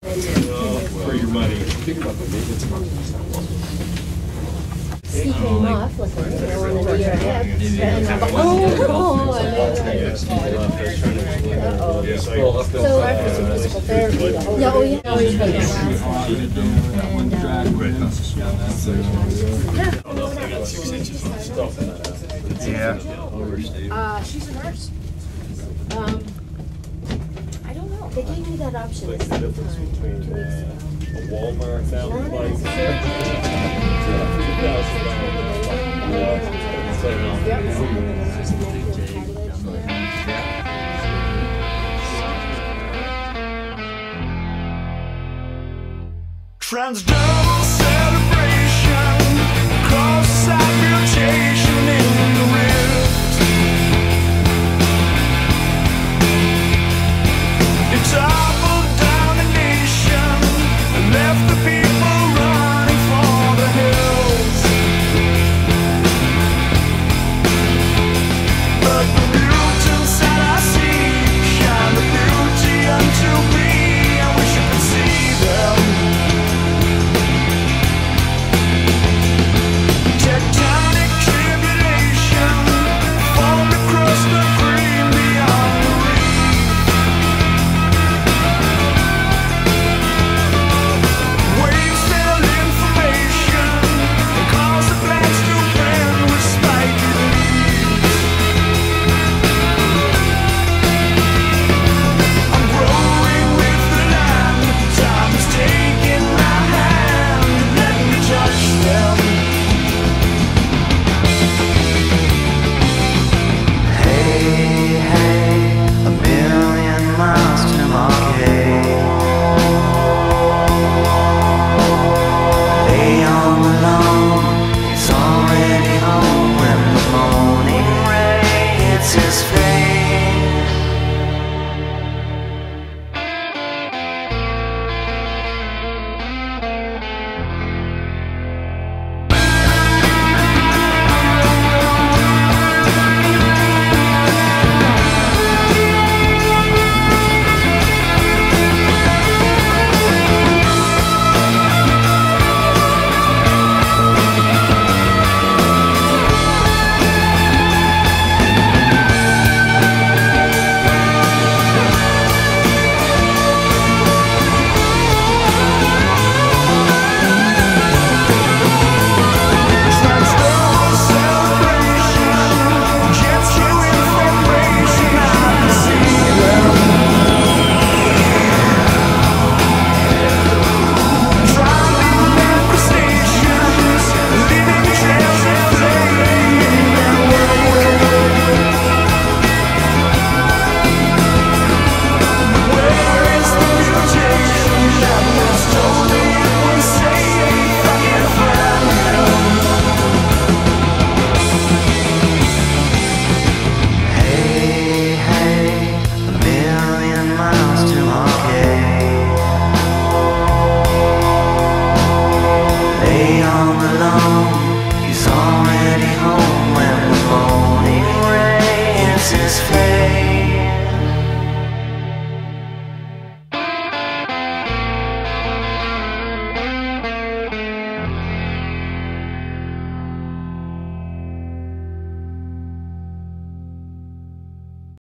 For your money. Think about the maintenance cost. He came off looking, you know, on the year ahead. And I'm like, so physical therapy, the whole always been Yeah. She's a nurse. I don't know. They gave me that option. What's the difference between a Walmart fountain bike transdermal celebration, cross-side mutation in the rain.